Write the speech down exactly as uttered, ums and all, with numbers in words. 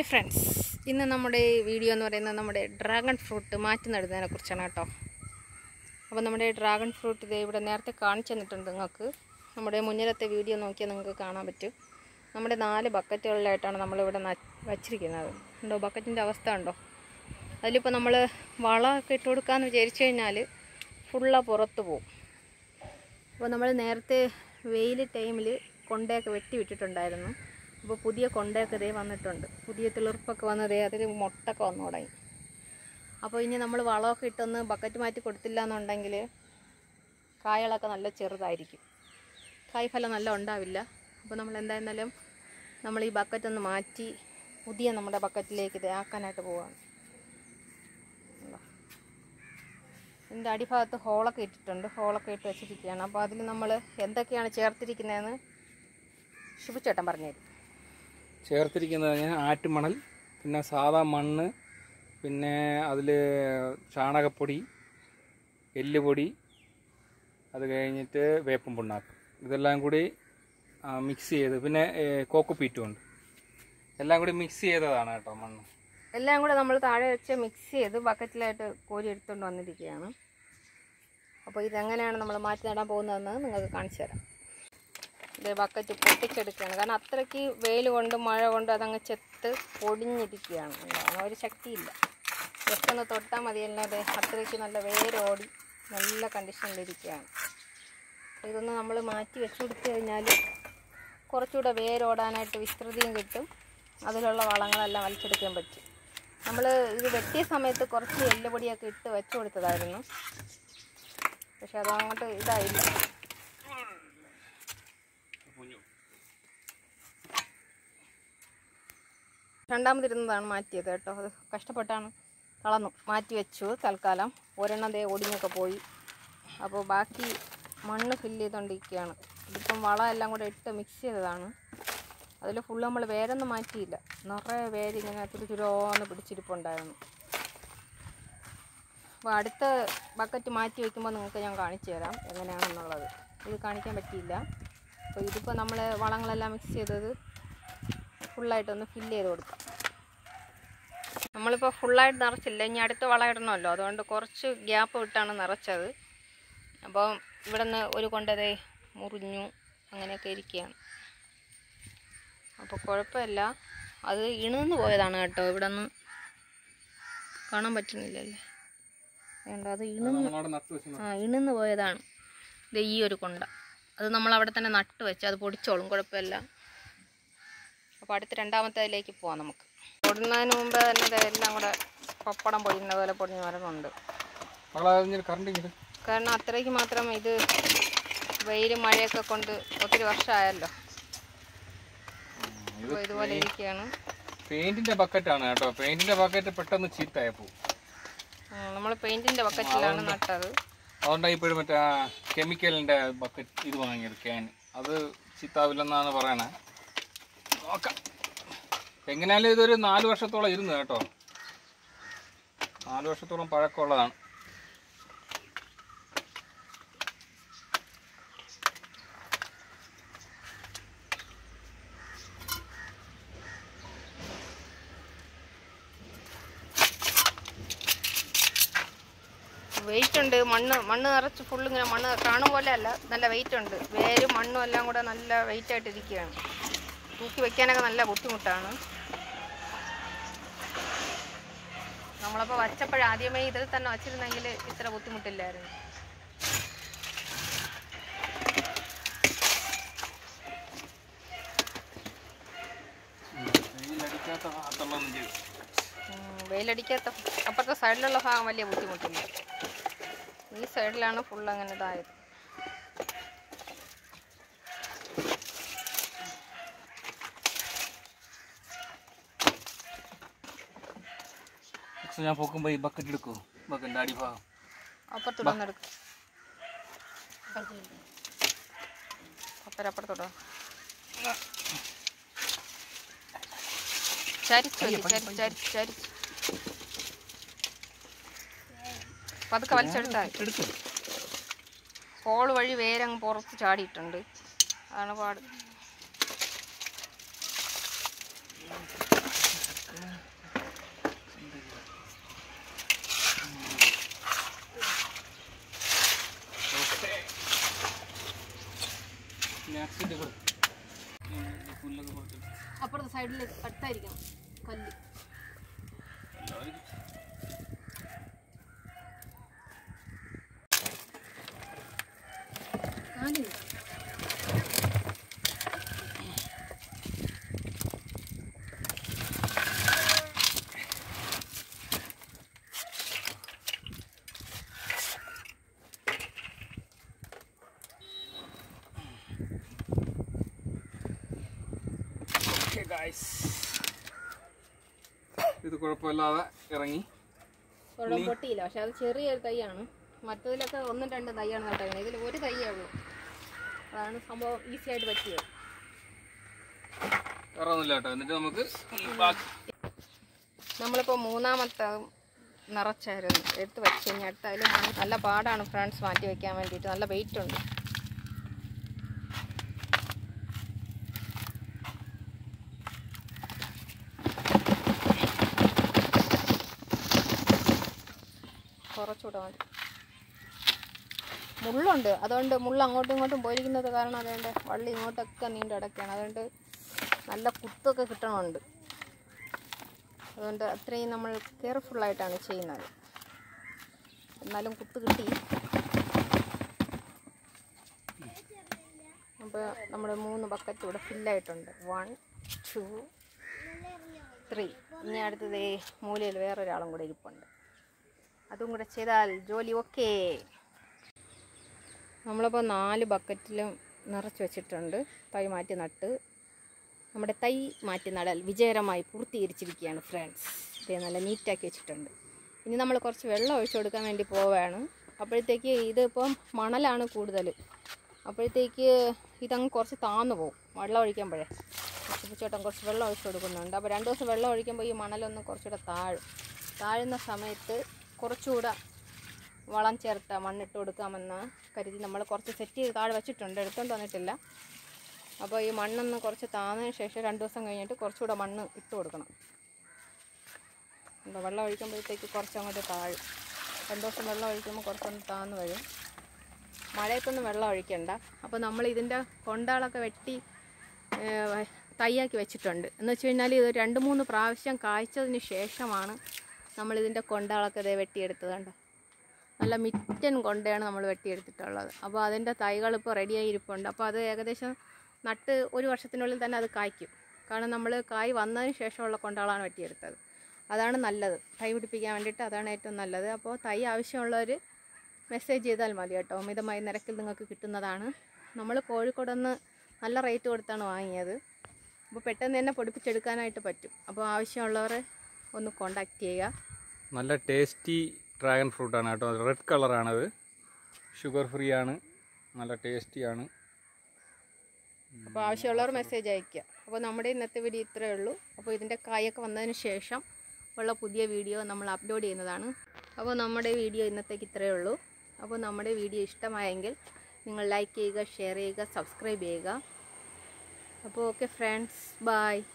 Hi friends, ഇന്ന് നമ്മുടെ video എന്ന് പറയുന്നത് നമ്മുടെ ഡ്രാഗൺ ഫ്രൂട്ട് മാറ്റി നടുന്നതിനെ കുറിച്ചാണ് കേട്ടോ. അപ്പോൾ നമ്മുടെ ഡ്രാഗൺ ഫ്രൂട്ട് ഇത് ഇവിടെ നേരത്തെ കാണിച്ചു തന്നിട്ടുണ്ട് നിങ്ങൾക്ക്. നമ്മുടെ മുന്നിലത്തെ വീഡിയോ നോക്കിയാൽ നിങ്ങൾക്ക് കാണാൻ പറ്റും. നമ്മുടെ നാല് ബക്കറ്റുകളിലായിട്ടാണ് നമ്മളിവിടെ വച്ചിരിക്കുന്നത്. ഉണ്ടോ ബക്കറ്റിൻ്റെ അവസ്ഥ ഉണ്ടോ? അതിലിപ്പോൾ നമ്മൾ വളമൊക്കെ ഇട്ട് കൊടുക്കാമെന്ന് വിചാരിച്ചു കഴിഞ്ഞാൽ ഫുള്ള പുറത്ത് പോകും. അപ്പോൾ നമ്മൾ നേരത്തെ വെയിൽ ടൈമിൽ കൊണ്ടയൊക്കെ വെട്ടി വിട്ടിട്ടുണ്ടായിരുന്നു. അപ്പോൾ പുതിയ കൊണ്ടയൊക്കെ ഇതേ വന്നിട്ടുണ്ട്, പുതിയ തിളിർപ്പൊക്കെ വന്നതേ, അതിൽ മുട്ടൊക്കെ വന്നു തുടങ്ങി. അപ്പോൾ ഇനി നമ്മൾ വളമൊക്കെ ഇട്ടൊന്ന് ബക്കറ്റ് മാറ്റി കൊടുത്തില്ല എന്നുണ്ടെങ്കിൽ കായകളൊക്കെ നല്ല ചെറുതായിരിക്കും, കായ്ഫലം നല്ല ഉണ്ടാവില്ല. അപ്പോൾ നമ്മൾ എന്തായിരുന്നാലും നമ്മൾ ഈ ബക്കറ്റൊന്ന് മാറ്റി പുതിയ നമ്മുടെ ബക്കറ്റിലേക്ക് ഇത് ആക്കാനായിട്ട് പോവുകയാണ്. ഇതിൻ്റെ അടിഭാഗത്ത് ഹോളൊക്കെ ഇട്ടിട്ടുണ്ട്, ഹോളൊക്കെ ഇട്ട് വെച്ചിരിക്കുകയാണ്. അപ്പോൾ അതിൽ നമ്മൾ എന്തൊക്കെയാണ് ചേർത്തിരിക്കുന്നതെന്ന് ശുഭിച്ചേട്ടൻ പറഞ്ഞുതരും. ചേർത്തിരിക്കുന്നത് ആറ്റുമണൽ, പിന്നെ സാധാ മണ്ണ്, പിന്നെ അതിൽ ചാണകപ്പൊടി, എല്ലുപൊടി, അത് കഴിഞ്ഞിട്ട് വേപ്പും പിണ്ണാക്ക്, ഇതെല്ലാം കൂടി മിക്സ് ചെയ്ത്, പിന്നെ കോക്കോപ്പീറ്റും ഉണ്ട്, എല്ലാം കൂടി മിക്സ് ചെയ്തതാണ് കേട്ടോ മണ്ണ്. എല്ലാം കൂടെ നമ്മൾ താഴെ വെച്ച് മിക്സ് ചെയ്ത് ബക്കറ്റിലായിട്ട് കോരി എടുത്തുകൊണ്ട് വന്നിരിക്കുകയാണ്. അപ്പോൾ ഇതെങ്ങനെയാണ് നമ്മൾ മാറ്റി നടാൻ പോകുന്നതെന്ന് നിങ്ങൾക്ക് കാണിച്ചു തരാം. ഇത് ബക്കറ്റ് പൊട്ടിച്ചെടുക്കുകയാണ്, കാരണം അത്രയ്ക്ക് വെയിൽ കൊണ്ട് മഴ കൊണ്ട് അതങ്ങ് ചെത്ത് പൊടിഞ്ഞിരിക്കുകയാണ്. എന്താണ് ഒരു ശക്തിയില്ല, ജസ്റ്റ് ഒന്ന് തൊട്ടാൽ മതിയല്ലാതെ അത്രയ്ക്ക് നല്ല വേരോടി നല്ല കണ്ടീഷനിലിരിക്കുകയാണ്. ഇതൊന്ന് നമ്മൾ മാറ്റി വെച്ച് കൊടുത്തു കഴിഞ്ഞാൽ കുറച്ചുകൂടെ വേരോടാനായിട്ട് വിസ്തൃതിയും കിട്ടും, അതിലുള്ള വളങ്ങളെല്ലാം വലിച്ചെടുക്കാൻ പറ്റും. നമ്മൾ ഇത് വെട്ടിയ സമയത്ത് കുറച്ച് എല്ലുപൊടിയൊക്കെ ഇട്ട് വെച്ച് കൊടുത്തതായിരുന്നു, പക്ഷെ അതങ്ങോട്ട് ഇതായില്ല. രണ്ടാമതിരുന്നതാണ് മാറ്റിയത് കേട്ടോ, അത് കഷ്ടപ്പെട്ടാണ് കളന്നു മാറ്റി വെച്ചു തൽക്കാലം. ഒരെണ്ണം ദേ ഒടിഞ്ഞൊക്കെ പോയി. അപ്പോൾ ബാക്കി മണ്ണ് ഫില്ല് ചെയ്തുകൊണ്ടിരിക്കുകയാണ്. ഇതിപ്പം വളം എല്ലാം കൂടെ ഇട്ട് മിക്സ് ചെയ്തതാണ്. അതിൽ ഫുള്ള് നമ്മൾ വേരൊന്നും മാറ്റിയില്ല, നിറയെ വേരിങ്ങനെ ചുരു ചുരോന്ന് പിടിച്ചിരിപ്പുണ്ടായിരുന്നു. അപ്പോൾ അടുത്ത ബക്കറ്റ് മാറ്റി വയ്ക്കുമ്പോൾ നിങ്ങൾക്ക് ഞാൻ കാണിച്ചു തരാം എങ്ങനെയാണെന്നുള്ളത്. ഇത് കാണിക്കാൻ പറ്റിയില്ല. അപ്പോൾ ഇതിപ്പോൾ നമ്മൾ വളങ്ങളെല്ലാം മിക്സ് ചെയ്തത് ഫുള്ളായിട്ടൊന്ന് ഫില്ല് ചെയ്ത് കൊടുക്കാം. നമ്മളിപ്പോൾ ഫുള്ളായിട്ട് നിറച്ചില്ല, ഇനി അടുത്ത വളം ഇടണമല്ലോ, അതുകൊണ്ട് കുറച്ച് ഗ്യാപ്പ് വിട്ടാണ് നിറച്ചത്. അപ്പോൾ ഇവിടെ നിന്ന് ഒരു കൊണ്ടതേ മുറിഞ്ഞു അങ്ങനെയൊക്കെ ഇരിക്കുകയാണ്. അപ്പോൾ കുഴപ്പമില്ല, അത് ഇണന്ന് പോയതാണ് കേട്ടോ. ഇവിടെ നിന്ന് കാണാൻ പറ്റുന്നില്ലല്ലേ, വേണ്ട, അത് ഇണന്ന് ആ ഇണന്ന് പോയതാണ്. ഇത് ഈ ഒരു കൊണ്ട, അത് നമ്മൾ അവിടെ തന്നെ നട്ട് വെച്ച് അത് പൊടിച്ചോളും, കുഴപ്പമില്ല. അപ്പോൾ അടുത്ത രണ്ടാമത്തേതിലേക്ക് പോവാം നമുക്ക്. പൊടുന്നതിന് മുമ്പ് തന്നെ എല്ലാം കൂടെ പപ്പടം പൊടിയുന്ന പോലെ പൊടിഞ്ഞ് വരുന്നുണ്ട്. കാരണം അത്രയ്ക്ക് മാത്രം ഇത് വെയിൽ മഴയൊക്കെ കൊണ്ട് ഒത്തിരി വർഷമായല്ലോ. അപ്പോൾ ഇതുപോലെ ഇരിക്കുകയാണ്. പെയിന്റിന്റെ ബക്കറ്റാണ് കേട്ടോ, പെയിന്റിന്റെ ബക്കറ്റ് പെട്ടെന്ന് ചീത്തയായി പോകും. നമ്മൾ പെയിന്റിന്റെ ബക്കറ്റിലാണ് നട്ടത്, അതുകൊണ്ടാണ് ഇപ്പോഴും മറ്റേ കെമിക്കലിന്റെ ബക്കറ്റ് ഇത് വാങ്ങിയത്, ക്യാൻ. അത് ചീത്താവില്ലെന്നാണ് പറയണേ. നോക്കാം, എങ്ങനെയാലും ഇതൊരു നാല് വർഷത്തോളം ഇരുന്നു കേട്ടോ, നാല് വർഷത്തോളം പഴക്കമുള്ളതാണ്. വെയിറ്റ് ഉണ്ട്, മണ്ണ് മണ്ണ് നിറച്ച് ഫുള്ള് ഇങ്ങനെ മണ്ണ് കാണും പോലെ അല്ല, നല്ല വെയിറ്റ് ഉണ്ട്. വേരും മണ്ണും എല്ലാം കൂടെ നല്ല വെയിറ്റ് ആയിട്ടിരിക്കുകയാണ്. തൂക്കി വയ്ക്കാനൊക്കെ നല്ല ബുദ്ധിമുട്ടാണ്. നമ്മളപ്പോൾ വച്ചപ്പോഴാദ്യമേ ഇതിൽ തന്നെ വച്ചിരുന്നെങ്കിൽ ഇത്ര ബുദ്ധിമുട്ടില്ലായിരുന്നു. വെയിലടിക്കാത്ത അപ്പുറത്തെ സൈഡിലുള്ള ഭാഗം വലിയ ബുദ്ധിമുട്ടില്ല, ഈ സൈഡിലാണ് ഫുൾ അങ്ങനെ ഇതായത്. ഞാൻ പൊക്കുമ്പോൾ ഈ ബക്കറ്റ് എടുക്കുമോ, ബക്കറ്റിൻ്റെ അടിഭാഗം അപ്പുറത്തോടെ എടുക്കും, അപ്പുറത്തോട്ടോ ചരിച്ചു ചരിച്ച് ചരിച്ച് ചരിച്ച് പതുക്കെ വലിച്ചെടുത്താൽ എടുക്കും. ഹോൾ വഴി വേരങ്ങ് പുറത്ത് ചാടിയിട്ടുണ്ട്, അതാണ് പാട്. പുല്ലൊക്കെ പറിച്ചിട്ട് അപ്പുറത്തെ സൈഡിൽ കട്ടായിരിക്കണം കല്ല്. ഇത് കുഴപ്പമില്ലാതെ ഇറങ്ങി. ഒരെണ്ണം പൊട്ടിയില്ല, പക്ഷെ അത് ചെറിയൊരു തൈയാണ്. മറ്റതിലൊക്കെ ഒന്നും രണ്ടും തൈയാണ് നട്ടേക്കുന്നത്, ഇതിൽ ഒരു തൈയേ ഉള്ളൂ. അതാണ് സംഭവം ഈസി ആയിട്ട് പറ്റിയത്. വേറെ ഒന്നുമില്ല കേട്ടോ. എന്നിട്ട് നമുക്ക് ബാക്കി നമ്മളിപ്പോൾ മൂന്നാമത്തെ നിറച്ചായിരുന്നു എടുത്ത് വെച്ച് കഴിഞ്ഞാൽ അടുത്ത അതിൽ മണ്ണ് നല്ല പാടാണ് ഫ്രണ്ട്സ് മാറ്റി വയ്ക്കാൻ വേണ്ടിയിട്ട്. നല്ല വെയിറ്റ് ഉണ്ട്. കുറച്ചുകൂടെ മതി. മുള്ളുണ്ട്, അതുകൊണ്ട് മുള്ള അങ്ങോട്ടും ഇങ്ങോട്ടും പോയിരിക്കുന്നത് കാരണം അതുകൊണ്ട് വള്ളി ഇങ്ങോട്ടൊക്കെ നീണ്ട് കിടക്കുകയാണ്. അതുകൊണ്ട് നല്ല കുത്തൊക്കെ കിട്ടണമുണ്ട്. അതുകൊണ്ട് അത്രയും നമ്മൾ കെയർഫുള്ളായിട്ടാണ് ചെയ്യുന്നത്. എന്നാലും കുത്ത് കിട്ടി. അപ്പോൾ നമ്മുടെ മൂന്ന് ബക്കറ്റ് ഇവിടെ ഫില്ലായിട്ടുണ്ട്. One two three. ഇനി അടുത്തത് മൂലയിൽ വേറൊരാളും കൂടെ ഇരിപ്പുണ്ട്. അതും കൂടെ ചെയ്താൽ ജോലി ഓക്കേ. നമ്മളിപ്പോൾ നാല് ബക്കറ്റിലും നിറച്ച് വെച്ചിട്ടുണ്ട്. തൈ മാറ്റി നട്ട് നമ്മുടെ തൈ മാറ്റി നടൽ വിജയകരമായി പൂർത്തീകരിച്ചിരിക്കുകയാണ് ഫ്രണ്ട്സ്. ഇത് നല്ല നീറ്റാക്കി വെച്ചിട്ടുണ്ട്. ഇനി നമ്മൾ കുറച്ച് വെള്ളം ഒഴിച്ചു കൊടുക്കാൻ വേണ്ടി പോവുകയാണ്. അപ്പോഴത്തേക്ക് ഇതിപ്പം മണലാണ് കൂടുതൽ. അപ്പോഴത്തേക്ക് ഇതങ്ങ് കുറച്ച് താന്നു പോകും വെള്ളം ഒഴിക്കുമ്പോഴേ. ചേട്ടൻ കുറച്ച് വെള്ളം ഒഴിച്ചു കൊടുക്കുന്നുണ്ട്. അപ്പോൾ രണ്ട് ദിവസം വെള്ളം ഒഴിക്കുമ്പോൾ ഈ മണലൊന്ന് കുറച്ചുകൂടെ താഴും. താഴുന്ന സമയത്ത് കുറച്ചുകൂടെ വളം ചേർത്ത മണ്ണിട്ട് കൊടുക്കാമെന്ന് കരുതി നമ്മൾ കുറച്ച് സെറ്റ് ചെയ്ത് താഴെ വെച്ചിട്ടുണ്ട്. എടുത്തുകൊണ്ട് വന്നിട്ടില്ല. അപ്പോൾ ഈ മണ്ണൊന്ന് കുറച്ച് താന്നതിന് ശേഷം രണ്ട് ദിവസം കഴിഞ്ഞിട്ട് കുറച്ചുകൂടെ മണ്ണ് ഇട്ട് കൊടുക്കണം. എന്താ വെള്ളം ഒഴിക്കുമ്പോഴത്തേക്ക് കുറച്ചങ്ങോട്ട് താഴും. രണ്ട് ദിവസം വെള്ളം ഒഴിക്കുമ്പോൾ കുറച്ചൊന്ന് താന്ന് വരും. മഴയത്തൊന്നും വെള്ളം ഒഴിക്കണ്ട. അപ്പോൾ നമ്മൾ ഇതിൻ്റെ കൊണ്ടകളൊക്കെ വെട്ടി തയ്യാക്കി വെച്ചിട്ടുണ്ട്. എന്ന് വെച്ച് കഴിഞ്ഞാൽ ഇത് രണ്ട് മൂന്ന് പ്രാവശ്യം കായ്ച്ചതിന് ശേഷമാണ് നമ്മളിതിൻ്റെ കൊണ്ടകളൊക്കെ ഇതേ വെട്ടിയെടുത്തത്. കണ്ടോ, നല്ല മിറ്റൻ കൊണ്ടയാണ് നമ്മൾ വെട്ടിയെടുത്തിട്ടുള്ളത്. അപ്പോൾ അതിൻ്റെ തൈകളിപ്പോൾ റെഡിയായി ഇരിപ്പുണ്ട്. അപ്പോൾ അത് ഏകദേശം നട്ട് ഒരു വർഷത്തിനുള്ളിൽ തന്നെ അത് കായ്ക്കും. കാരണം നമ്മൾ കായ് വന്നതിന് ശേഷമുള്ള കൊണ്ടകളാണ് വെട്ടിയെടുത്തത്. അതാണ് നല്ലത്, തൈ പിടിപ്പിക്കാൻ വേണ്ടിയിട്ട് അതാണ് ഏറ്റവും നല്ലത്. അപ്പോൾ തൈ ആവശ്യമുള്ളവർ മെസ്സേജ് ചെയ്താൽ മതി കേട്ടോ. മിതമായ നിരക്കിൽ നിങ്ങൾക്ക് കിട്ടുന്നതാണ്. നമ്മൾ കോഴിക്കോടൊന്ന് നല്ല റേറ്റ് കൊടുത്താണ് വാങ്ങിയത്. അപ്പോൾ പെട്ടെന്ന് തന്നെ പൊടിപ്പിച്ചെടുക്കാനായിട്ട് പറ്റും. അപ്പോൾ ആവശ്യമുള്ളവർ ഒന്ന് കോണ്ടാക്ട് ചെയ്യുക. നല്ല ടേസ്റ്റി ഡ്രാഗൺ ഫ്രൂട്ടാണ് കേട്ടോ. റെഡ് കളറാണത്. ഷുഗർ ഫ്രീ ആണ്, നല്ല ടേസ്റ്റിയാണ്. അപ്പോൾ ആവശ്യമുള്ളവർ മെസ്സേജ് അയയ്ക്കുക. അപ്പോൾ നമ്മുടെ ഇന്നത്തെ വീഡിയോ ഇത്രയേ ഉള്ളൂ. അപ്പോൾ ഇതിൻ്റെ കായൊക്കെ വന്നതിന് ശേഷം ഉള്ള പുതിയ വീഡിയോ നമ്മൾ അപ്ലോഡ് ചെയ്യുന്നതാണ്. അപ്പോൾ നമ്മുടെ വീഡിയോ ഇന്നത്തേക്ക് ഇത്രയേ ഉള്ളൂ. അപ്പോൾ നമ്മുടെ വീഡിയോ ഇഷ്ടമായെങ്കിൽ നിങ്ങൾ ലൈക്ക് ചെയ്യുക, ഷെയർ ചെയ്യുക, സബ്സ്ക്രൈബ് ചെയ്യുക. അപ്പോൾ ഓക്കെ ഫ്രണ്ട്സ്, ബൈ.